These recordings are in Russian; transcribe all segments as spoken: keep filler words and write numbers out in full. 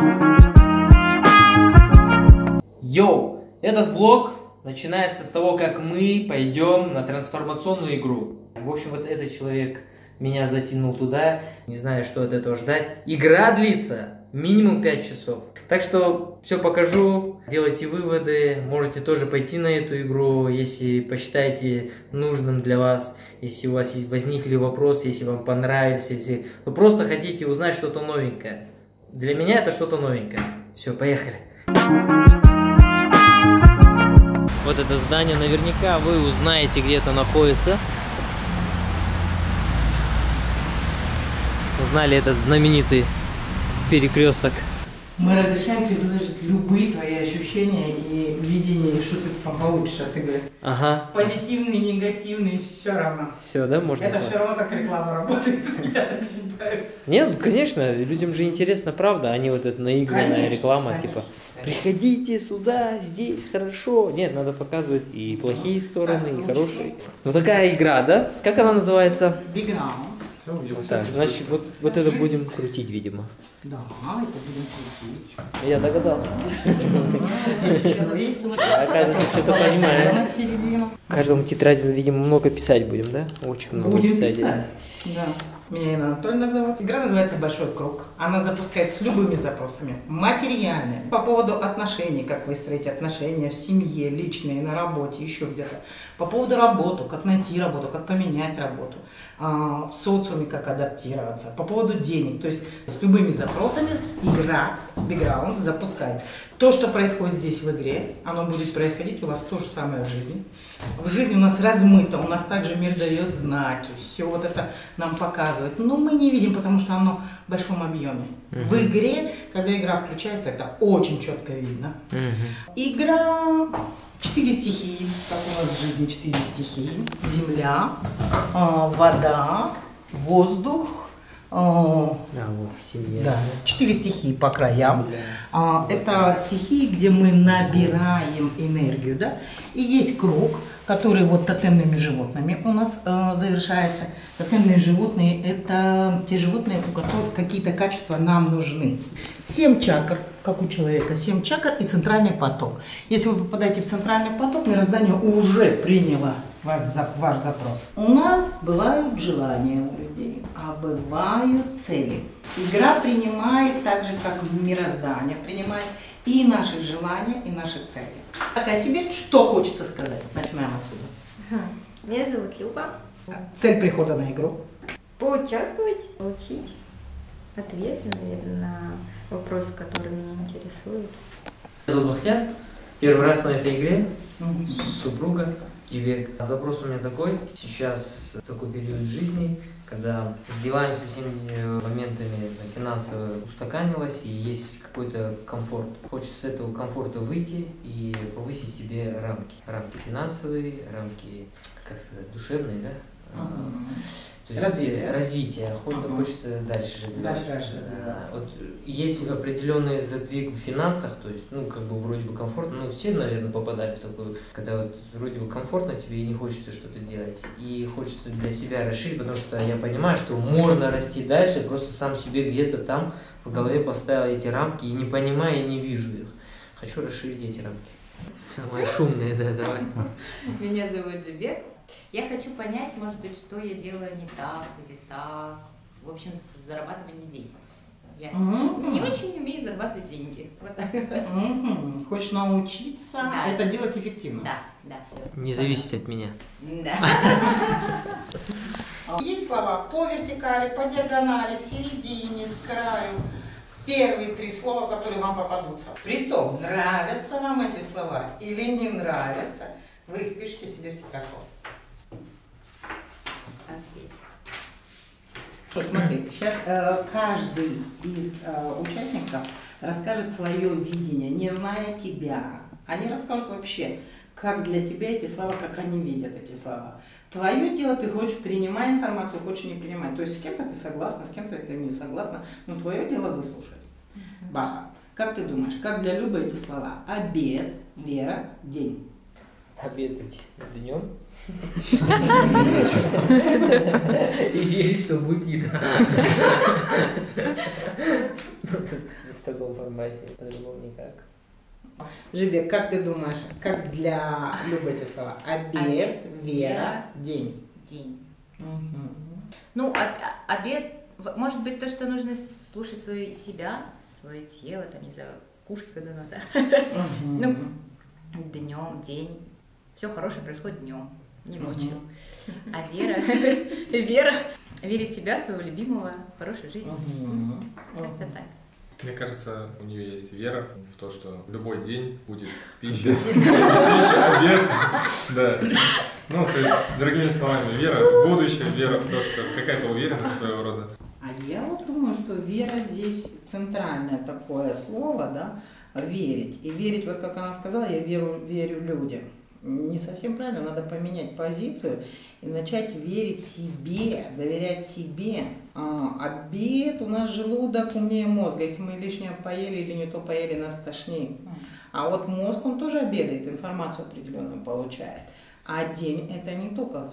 Йоу! Этот влог начинается с того, как мы пойдем на трансформационную игру. В общем, вот этот человек меня затянул туда. Не знаю, что от этого ждать. Игра длится минимум пять часов. Так что все покажу, делайте выводы. Можете тоже пойти на эту игру, если посчитаете нужным для вас. Если у вас возникли вопросы, если вам понравилось, если вы просто хотите узнать что-то новенькое. Для меня это что-то новенькое. Все, поехали. Вот это здание наверняка вы узнаете, где это находится. Узнали этот знаменитый перекресток. Мы разрешаем тебе выложить любые твои ощущения и видения, и что ты там получишь от игры. Ага. Позитивные, негативные, все равно. Все, да, можно? Это все равно как реклама работает, я так считаю. Нет, конечно, людям же интересно, правда, они вот это наигранная Конечно, реклама, конечно, типа, конечно. приходите сюда, здесь хорошо. Нет, надо показывать и плохие стороны, так, и хорошие. Ну такая игра, да? Как она называется? Big Round. Вот так, значит, вот, вот это будем крутить, видимо. Да, это будем крутить. Я догадался. Здесь еще есть. Оказывается, что-то понимаю. На середину. Каждому тетради, видимо, много писать будем, да? Очень много Будем писать. писать. Да. Меня Инна Анатольевна зовут. Игра называется «Большой круг». Она запускается с любыми запросами. Материальные. По поводу отношений, как выстроить отношения в семье, личные, на работе, еще где-то. По поводу работы, как найти работу, как поменять работу. В социуме, как адаптироваться. По поводу денег. То есть с любыми запросами игра Background запускает. То, что происходит здесь в игре, оно будет происходить у вас то же самое в жизни. В жизни у нас размыто, у нас также мир дает знаки, все вот это нам показывает. Но мы не видим, потому что оно в большом объеме. Uh-huh. В игре, когда игра включается, это очень четко видно. Uh-huh. Игра, четыре стихии, как у нас в жизни четыре стихии. Земля, вода, воздух. А, вот, семья. Да, четыре стихии по краям. А, это стихии, где мы набираем энергию, да. И есть круг, который вот тотемными животными у нас э, завершается. Тотемные животные – это те животные, у которых какие-то качества нам нужны. Семь чакр, как у человека, семь чакр и центральный поток. Если вы попадаете в центральный поток, мироздание уже приняло вас, ваш запрос. У нас бывают желания у людей, а бывают цели. Игра принимает так же, как мироздание принимает и наши желания, и наши цели. Так о себе что хочется сказать? Начинаем отсюда. Меня зовут Люба. Цель прихода на игру? Поучаствовать, получить ответы, наверное, на вопросы, которые меня интересуют. Меня зовут Бахтияр. Первый раз на этой игре. Угу. Супруга. Век. Запрос у меня такой. Сейчас такой период жизни, когда с делами, со всеми моментами финансово устаканилось и есть какой-то комфорт. Хочется с этого комфорта выйти и повысить себе рамки. Рамки финансовые, рамки, как сказать, душевные, да? Ага. То есть развитие. развитие. Ага. Хочется дальше развиваться. Дальше, дальше развиваться. Вот есть определенный задвиг в финансах, то есть, ну, как бы вроде бы комфортно, ну, все, наверное, попадали в такую, когда вот вроде бы комфортно тебе и не хочется что-то делать, и хочется для себя расширить, потому что я понимаю, что можно расти дальше, просто сам себе где-то там в голове поставил эти рамки и не понимаю, и не вижу их. Хочу расширить эти рамки. Самые шумные, да, давай. Меня зовут Джибек. Я хочу понять, может быть, что я делаю не так или так. В общем, зарабатывание денег. Я mm-hmm. не очень умею зарабатывать деньги. Вот так. Mm-hmm. Хочешь научиться да. это делать эффективно? Да, да. Не зависит от меня. Да. Есть слова по вертикали, по диагонали, в середине, с краю. Первые три слова, которые вам попадутся. Притом, нравятся вам эти слова или не нравятся, вы их пишите себе в тетрадку. Смотри, сейчас э, каждый из э, участников расскажет свое видение, не зная тебя. Они расскажут вообще, как для тебя эти слова, как они видят эти слова. Твое дело, ты хочешь принимать информацию, хочешь не принимать. То есть с кем-то ты согласна, с кем-то ты не согласна, но твое дело выслушать. Uh-huh. Баха. Как ты думаешь, как для Любы эти слова? Обед, вера, день. Обедать днем. И верить, что будет еда. в таком формате, по-другому никак. Жибек, как ты думаешь, как для Любы эти слова? Обед, Обед, вера, вера, день. День. Угу. Ну, а- а- обед, в- может быть, то, что нужно слушать свое себя, свое тело, там, не знаю, кушать, когда надо. Ну, днем, день. Все хорошее происходит днем, не ночью. А вера, вера, верить в себя, своего любимого, в хорошую жизнь. Как-то так. Мне кажется, у нее есть вера в то, что любой день будет пища, пища, обед. Да. Ну, то есть, другими словами, вера в будущее, вера в то, что какая-то уверенность своего рода. А я вот думаю, что вера здесь центральное такое слово, да, верить. И верить, вот как она сказала, я верю, верю людям. Не совсем правильно, надо поменять позицию и начать верить себе, доверять себе. А, обед, у нас желудок умнее мозга. Если мы лишнее поели или не то поели, нас тошнит. А вот мозг, он тоже обедает, информацию определенную получает. А день – это не только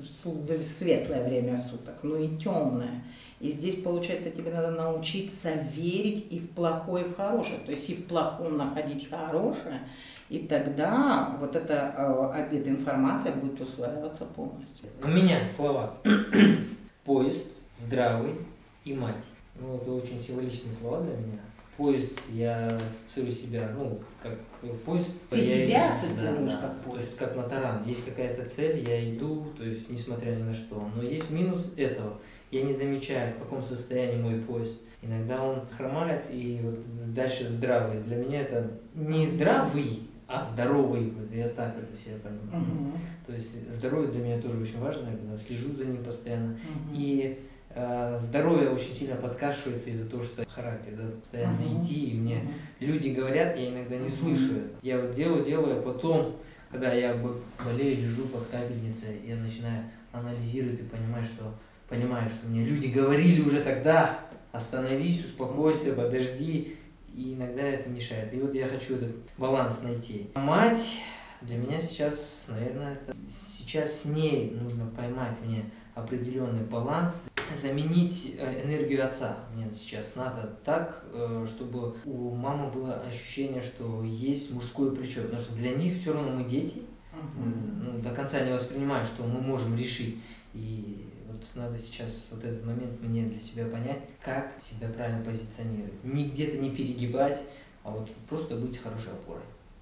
светлое время суток, но и темное. И здесь, получается, тебе надо научиться верить и в плохое, и в хорошее. То есть и в плохом находить хорошее, и тогда вот эта э, обед, информация будет усваиваться полностью. У меня слова поезд, здравый и мать. Ну, это очень символичные слова для меня. Поезд, я ассоциирую себя, ну, как поезд. Ты я себя иду, ассоциируешь да, как да. поезд? То есть как на таран. Есть какая-то цель, я иду, то есть несмотря ни на что. Но есть минус этого. Я не замечаю, в каком состоянии мой поезд. Иногда он хромает, и вот дальше здравый. Для меня это не здравый, а здоровый. Вот я так это себя понимаю. Угу. То есть здоровье для меня тоже очень важно, я слежу за ним постоянно. Угу. И э, здоровье очень сильно подкашивается из-за того, что характер, да, постоянно Угу. идти, и мне Угу. люди говорят, я иногда не слышу это. Я вот делаю, делаю, а потом, когда я болею, лежу под капельницей, я начинаю анализировать и понимать, что понимаю, что мне люди говорили уже тогда, остановись, успокойся, подожди, и иногда это мешает. И вот я хочу этот баланс найти. Мать для меня сейчас, наверное, это сейчас с ней нужно поймать мне определенный баланс, заменить энергию отца. Мне сейчас надо так, чтобы у мамы было ощущение, что есть мужское плечо, потому что для них все равно мы дети, ну, до конца не воспринимают, что мы можем решить. И вот надо сейчас вот этот момент мне для себя понять, как себя правильно позиционировать. Не где-то не перегибать, а вот просто быть хорошей опорой.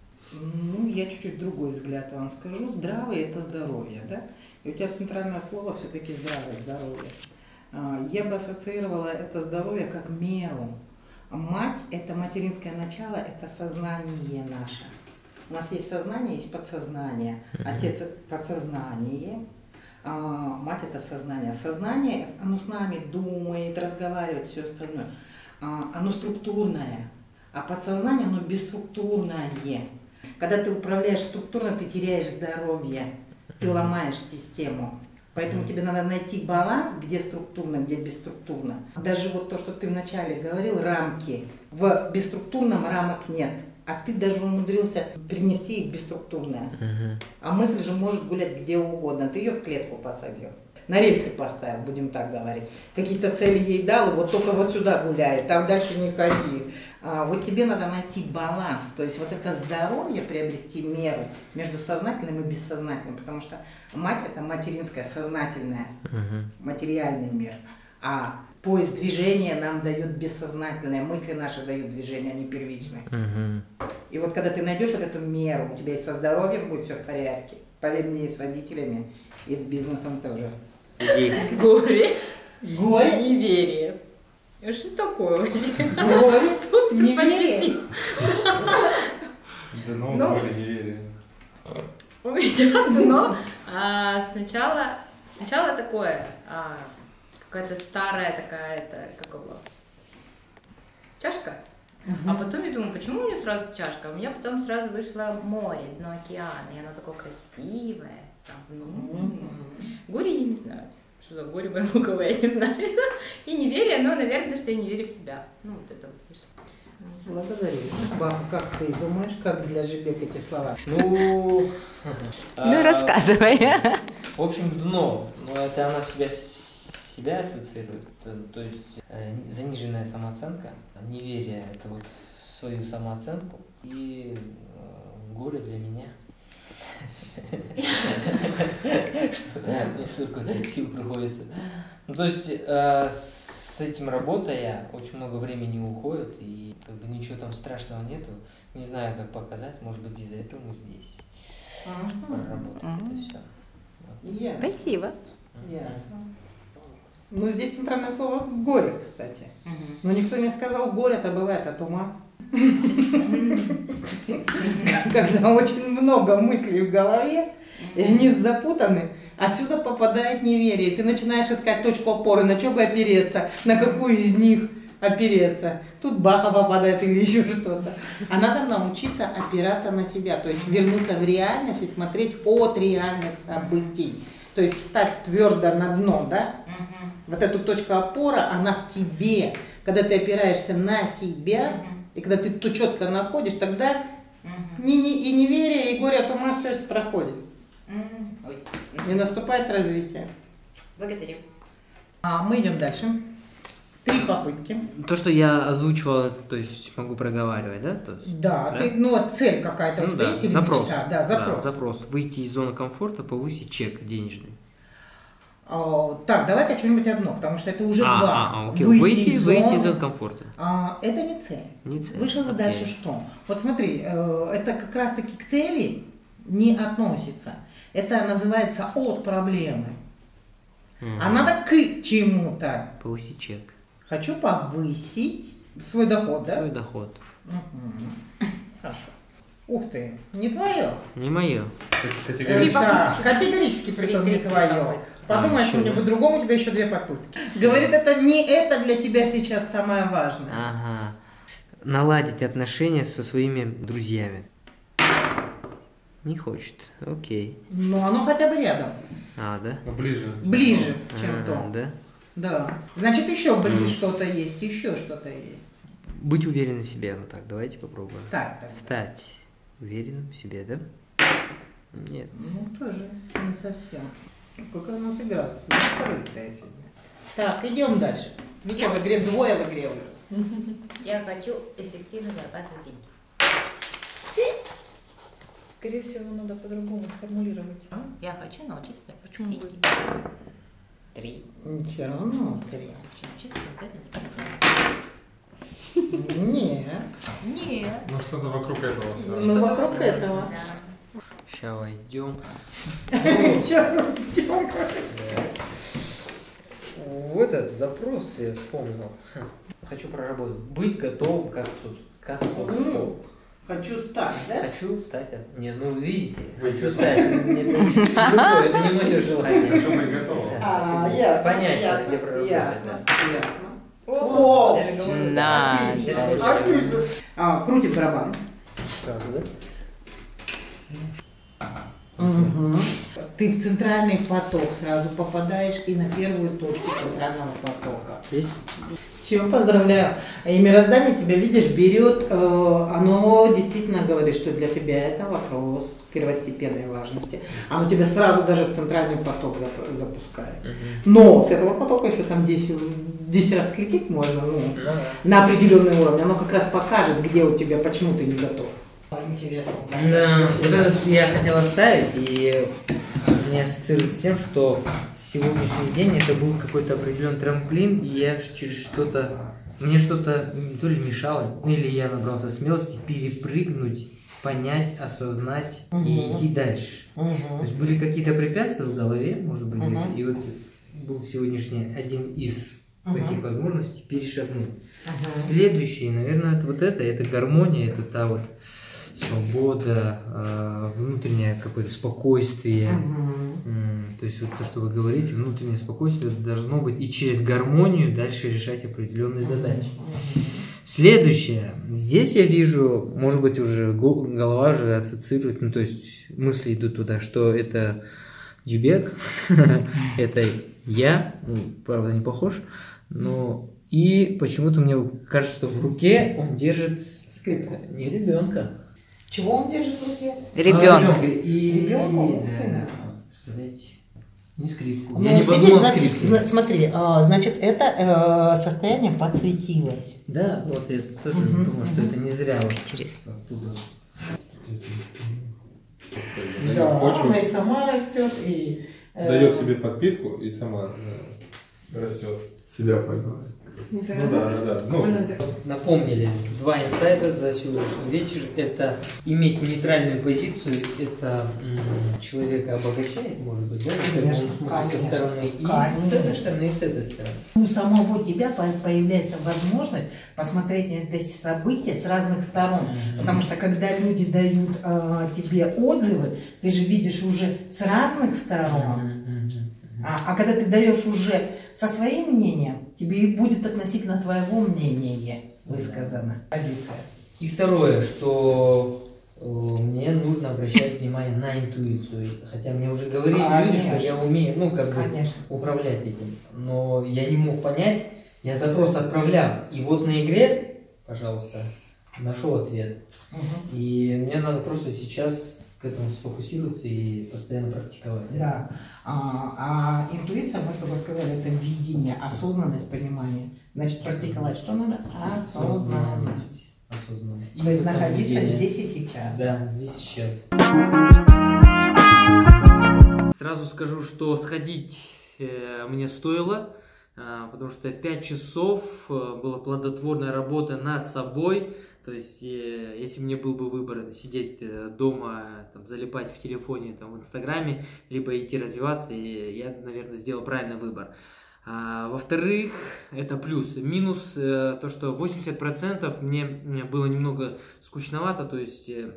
Ну, я чуть-чуть другой взгляд вам скажу. Здравый – это здоровье, да? И у тебя центральное слово все-таки здравое, здоровье. Я бы ассоциировала это здоровье как меру. Мать – это материнское начало, это сознание наше. У нас есть сознание, есть подсознание. Отец – это подсознание. А, мать – это сознание. Сознание, оно с нами думает, разговаривает, все остальное. А, оно структурное, а подсознание, оно бесструктурное. Когда ты управляешь структурно, ты теряешь здоровье, ты ломаешь систему. Поэтому тебе надо найти баланс, где структурно, где бесструктурно. Даже вот то, что ты вначале говорил, рамки. В бесструктурном рамок нет. А ты даже умудрился перенести их в бесструктурное. Uh-huh. А мысль же может гулять где угодно. Ты ее в клетку посадил, на рельсы поставил, будем так говорить. Какие-то цели ей дал, и вот только вот сюда гуляет, там дальше не ходи. А вот тебе надо найти баланс. То есть вот это здоровье, приобрести меру между сознательным и бессознательным. Потому что мать – это материнская, сознательная, uh-huh. материальный мир. А поиск движения нам дает бессознательное, мысли наши дают движение, они первичные. Угу. И вот когда ты найдешь вот эту меру, у тебя и со здоровьем будет все в порядке. Поверь мне, и с родителями, и с бизнесом тоже. Горе. Горе? Неверие. Что такое вообще? Горе? Супер позитив. Дно, горе, неверие. У меня дно. Сначала, сначала такое... какая-то старая такая, это, как его, чашка. Uh-huh. А потом я думаю, почему у меня сразу чашка? У меня потом сразу вышло море, дно океана, и оно такое красивое. Там, ну, uh-huh. Горе я не знаю, что за горе мое луковое, я не знаю. И неверие, ну, наверное, что я не верю в себя. Ну, вот это вот вышло. Благодарю. Баб, как ты думаешь, как для Жибек эти слова? Ну, ну рассказывай. В общем, дно, но это она себя себя ассоциирует, то, то есть э, заниженная самооценка, неверие — это вот свою самооценку, и э, горе для меня. Мне столько сил приходится. Ну, то есть с этим работая, очень много времени уходит, и как бы ничего там страшного нету. Не знаю, как показать, может быть, из-за этого мы здесь. Проработать это все. Спасибо. Ясно. Ну, здесь центральное слово «горе», кстати. Но никто не сказал «горе-то бывает от ума». Когда очень много мыслей в голове, и они запутаны, отсюда попадает неверие. Ты начинаешь искать точку опоры, на что бы опереться, на какую из них опереться. Тут баха попадает или еще что-то. А надо научиться опираться на себя, то есть вернуться в реальность и смотреть от реальных событий. То есть встать твердо на дно, да? Угу. Вот эта точка опоры, она в тебе. Когда ты опираешься на себя, угу. и когда ты то четко находишь, тогда угу. ни, ни, и неверие, и горе от ума, все это проходит. Угу. Ой. И наступает развитие. Благодарю. А мы идем дальше. Три попытки. То, что я озвучивала, то есть могу проговаривать, да? То есть, да, да? Ты, ну вот цель какая-то ну, у тебя да. есть или запрос. мечта? Да, запрос. Да, запрос. Выйти из зоны комфорта, повысить чек денежный. О, так, давай-ка что-нибудь одно, потому что это уже а, два. А, окей. Выйти, выйти, из выйти зоны, из зоны комфорта. А, это не цель. Не цель. Вышел и дальше что? Вот смотри, э, это как раз-таки к цели не относится. Это называется от проблемы. Угу. А надо к чему-то. Повысить чек. Хочу повысить свой доход, да? Свой доход. Угу. Хорошо. Ух ты, не твое? Не мое. Категорически. Да, категорически притом не твое. Подумай о чем-нибудь другом, у тебя еще две попытки. Говорит, это не это для тебя сейчас самое важное. Ага. Наладить отношения со своими друзьями. Не хочет. Окей. Но оно хотя бы рядом. А, да? Ну, ближе. Ближе, чем а, то. Да? Да. Значит, еще ближе что-то есть, еще что-то есть. Быть уверенным в себе. Вот так, давайте попробуем. Стать. Тогда. Стать уверенным в себе, да? Нет. Ну, тоже не совсем. Какая у нас игра закрытая сегодня. Так, идем дальше. Вика в игре, двое в игре уже. Я хочу эффективно зарабатывать деньги. Скорее всего, надо по-другому сформулировать. Я хочу научиться зарабатывать деньги. Три. Все равно три. Хочу научиться самостоятельно зарабатывать деньги. Нет. Нет. Ну, что-то вокруг этого все. Ну, вокруг этого. Да. Сейчас войдем. Сейчас войдем. В этот запрос я вспомнил. Хочу проработать. Быть готовым к отцу. К отцу. Хочу стать, да? Хочу стать... от- Не, ну видите, хочу стать. Это чуть-чуть другое, это не мое желание. Хочу быть готовым. А, ясно. Понять, ясно, где проработать. ясно, ясно. О, Я же говорю, Да. Отлично, да. отлично. А, крутит барабан. Сразу, да? Угу. Ты в центральный поток сразу попадаешь и на первую точку центрального потока. Есть? Все, поздравляю. И мироздание тебя, видишь, берет, э, оно действительно говорит, что для тебя это вопрос первостепенной важности. Оно тебя сразу даже в центральный поток зап- запускает. Но с этого потока еще там десять, десять раз слететь можно, ну, на определенный уровень. Оно как раз покажет, где у тебя, почему ты не готов. Интересно. Да, вот этот я хотел оставить, и мне ассоциируется с тем, что сегодняшний день это был какой-то определенный трамплин, и я через что-то, мне что-то то ли мешало, или я набрался смелости перепрыгнуть, понять, осознать угу. и идти дальше. Угу. То есть были какие-то препятствия в голове, может быть, угу. и вот был сегодняшний один из угу. таких возможностей перешагнуть. Угу. Следующий, наверное, это вот это, это гармония, это та вот свобода, внутреннее какое-то спокойствие. Uh-huh. То есть вот то, что вы говорите, внутреннее спокойствие должно быть и через гармонию дальше решать определенные задачи. Uh-huh. Следующее. Здесь я вижу, может быть, уже голова же ассоциирует, ну то есть мысли идут туда, что это Дюбек, это я, правда не похож, но и почему-то мне кажется, что в руке он держит скрипку, не ребенка. Чего он держит в руке? Ребенка. А, и ребенка? и, да, смотрите. Не скрипку. Ну, Я не видишь, подумал зна- скрипку. зна- смотри, а, значит, это э, состояние подсветилось. Да, вот я тоже Мгм, думаю, что мгм. это не зря вот Интересно. оттуда. Да, почву, она и сама растет, и... э, дает себе подпитку и сама да, растет. Себя поймает. Ну да, да, да. Ну, Напомнили два инсайта за сегодняшний вечер. Это иметь нейтральную позицию, это м, человека обогащает, может быть, да? Конечно, Он смотрит со конечно, стороны и конечно. с этой стороны, и с этой стороны. У самого тебя по- появляется возможность посмотреть на эти события с разных сторон. Мгм. Потому что когда люди дают э, тебе отзывы, ты же видишь уже с разных сторон. Мгм, мгм, мгм. А, а когда ты даешь уже со своим мнением, тебе и будет относительно твоего мнения высказана позиция. И второе, что э, мне нужно обращать внимание на интуицию. Хотя мне уже говорили люди, что Конечно. я умею, ну, как бы Конечно. управлять этим. Но я не мог понять, я запрос отправлял. И вот на игре, пожалуйста, нашел ответ. Мгм. И мне надо просто сейчас к этому сфокусироваться и постоянно практиковать. Да. А, а интуиция, мы с тобой сказали, это видение, осознанность, понимание. Значит, практиковать что надо? Осознанность. Осознанность. То есть И находиться поведение. здесь и сейчас. Да, здесь и сейчас. Сразу скажу, что сходить э, мне стоило, э, потому что пять часов э, была плодотворная работа над собой. То есть, э, если мне был бы выбор сидеть э, дома, там, залипать в телефоне, там, в Инстаграме, либо идти развиваться, и я, наверное, сделал правильный выбор. А, во-вторых, это плюс. Минус э, то, что восемьдесят процентов мне, мне было немного скучновато, то есть... Э,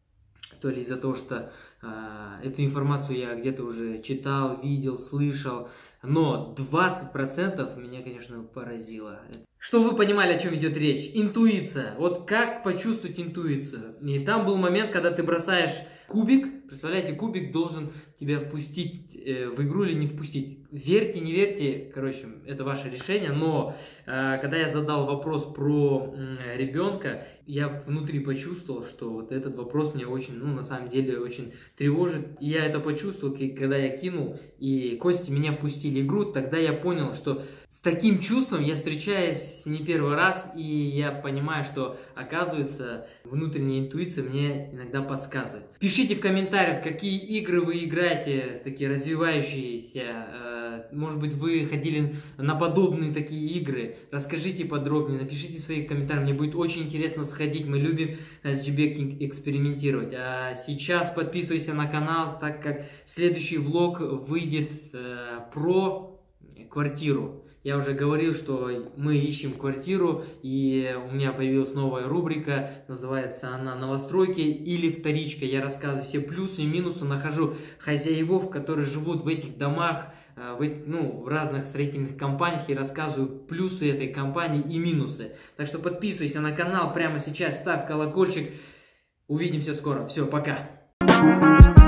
то ли из-за того, что э, эту информацию я где-то уже читал, видел, слышал, но двадцать процентов меня, конечно, поразило. Чтобы вы понимали, о чем идет речь. Интуиция. Вот как почувствовать интуицию? И там был момент, когда ты бросаешь кубик. Представляете, кубик должен тебя впустить э, в игру или не впустить. Верьте, не верьте, короче, это ваше решение. Но э, когда я задал вопрос про э, ребенка, я внутри почувствовал, что вот этот вопрос меня очень, ну, на самом деле, очень тревожит. И я это почувствовал, когда я кинул, и Костя меня впустили в игру. Тогда я понял, что с таким чувством я встречаюсь не первый раз, и я понимаю, что, оказывается, внутренняя интуиция мне иногда подсказывает. Пишите в комментариях, какие игры вы играете, такие развивающиеся. Может быть, вы ходили на подобные такие игры. Расскажите подробнее, напишите свои комментарии. Мне будет очень интересно сходить. Мы любим с джи-бек экспериментировать. А сейчас подписывайся на канал, так как следующий влог выйдет э, про квартиру. Я уже говорил, что мы ищем квартиру, и у меня появилась новая рубрика, называется она «Новостройки» или «Вторичка». Я рассказываю все плюсы и минусы, нахожу хозяевов, которые живут в этих домах, в, этих, ну, в разных строительных компаниях, и рассказываю плюсы этой компании и минусы. Так что подписывайся на канал прямо сейчас, ставь колокольчик. Увидимся скоро. Все, пока.